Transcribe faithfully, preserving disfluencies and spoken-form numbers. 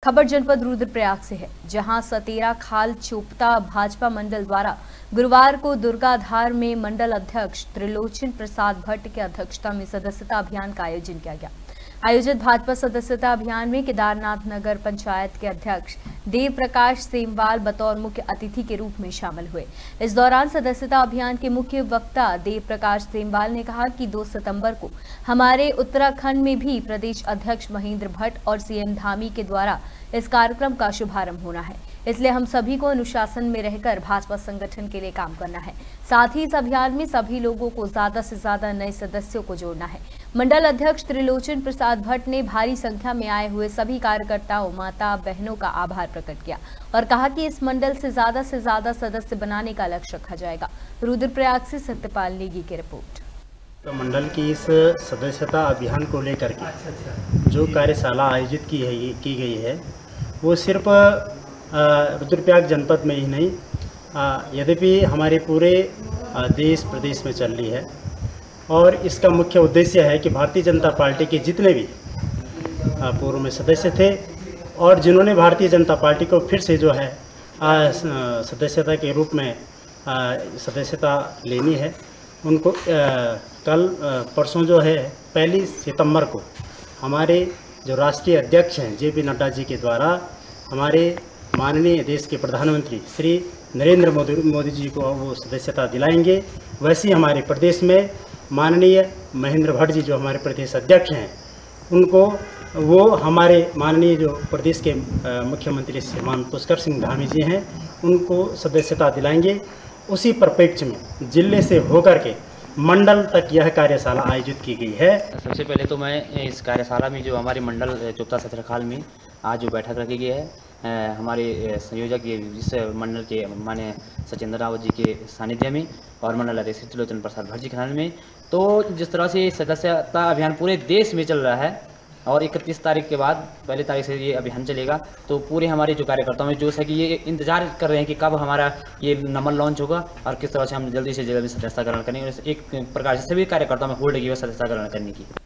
खबर जनपद रुद्रप्रयाग से है, जहां सतेरा खाल चोपता भाजपा मंडल द्वारा गुरुवार को दुर्गाधार में मंडल अध्यक्ष त्रिलोचन प्रसाद भट्ट की अध्यक्षता में सदस्यता अभियान का आयोजन किया गया। आयोजित भाजपा सदस्यता अभियान में केदारनाथ नगर पंचायत के अध्यक्ष देव प्रकाश सेमवाल बतौर मुख्य अतिथि के रूप में शामिल हुए। इस दौरान सदस्यता अभियान के मुख्य वक्ता देव प्रकाश सेमवाल ने कहा कि दो सितंबर को हमारे उत्तराखंड में भी प्रदेश अध्यक्ष महेंद्र भट्ट और सीएम धामी के द्वारा इस कार्यक्रम का शुभारंभ होना है, इसलिए हम सभी को अनुशासन में रहकर भाजपा संगठन के लिए काम करना है। साथ ही इस अभियान में सभी लोगों को ज्यादा से ज्यादा नए सदस्यों को जोड़ना है। मंडल अध्यक्ष त्रिलोचन प्रसाद भट्ट ने भारी संख्या में आए हुए सभी कार्यकर्ताओं, माता बहनों का आभार प्रकट किया और कहा कि इस मंडल से ज्यादा से ज्यादा सदस्य बनाने का लक्ष्य रखा जाएगा। रुद्रप्रयाग से सत्यपाल नेगी की रिपोर्ट। तो मंडल की इस सदस्यता अभियान को लेकर के जो कार्यशाला आयोजित की है की गई है वो सिर्फ रुद्रप्रयाग जनपद में ही नहीं, यद्यपि हमारे पूरे देश प्रदेश में चल रही है। और इसका मुख्य उद्देश्य है कि भारतीय जनता पार्टी के जितने भी पूर्व में सदस्य थे और जिन्होंने भारतीय जनता पार्टी को फिर से जो है सदस्यता के रूप में सदस्यता लेनी है, उनको कल परसों जो है पहली सितंबर को हमारे जो राष्ट्रीय अध्यक्ष हैं जे पी नड्डा जी के द्वारा हमारे माननीय देश के प्रधानमंत्री श्री नरेंद्र मोदी मोदी जी को वो सदस्यता दिलाएंगे। वैसे ही हमारे प्रदेश में माननीय महेंद्र भट्ट जी जो हमारे प्रदेश अध्यक्ष हैं, उनको वो हमारे माननीय जो प्रदेश के मुख्यमंत्री श्रीमान पुष्कर सिंह धामी जी हैं, उनको सदस्यता दिलाएंगे। उसी परिप्रेक्ष्य में जिले से होकर के मंडल तक यह कार्यशाला आयोजित की गई है। सबसे पहले तो मैं इस कार्यशाला में जो हमारे मंडल चोपता सतेरा खाल में आज जो बैठक रखी गई है, हमारे संयोजक इस मंडल के माननीय सचिंद्र रावत जी के सानिध्य में और मंडल अध्यक्ष त्रिलोचन प्रसाद भट्ट जी के सानिध्य में, तो जिस तरह से सदस्यता अभियान पूरे देश में चल रहा है और इकतीस तारीख के बाद पहली तारीख से ये अभियान चलेगा, तो पूरे हमारे जो कार्यकर्ताओं में जोश है कि ये इंतजार कर रहे हैं कि कब हमारा ये नंबर लॉन्च होगा और किस तरह से हम जल्दी से जल्दी सदस्यता ग्रहण करेंगे। एक प्रकार से सभी कार्यकर्ताओं में होल्ड की सदस्यता ग्रहण करने की।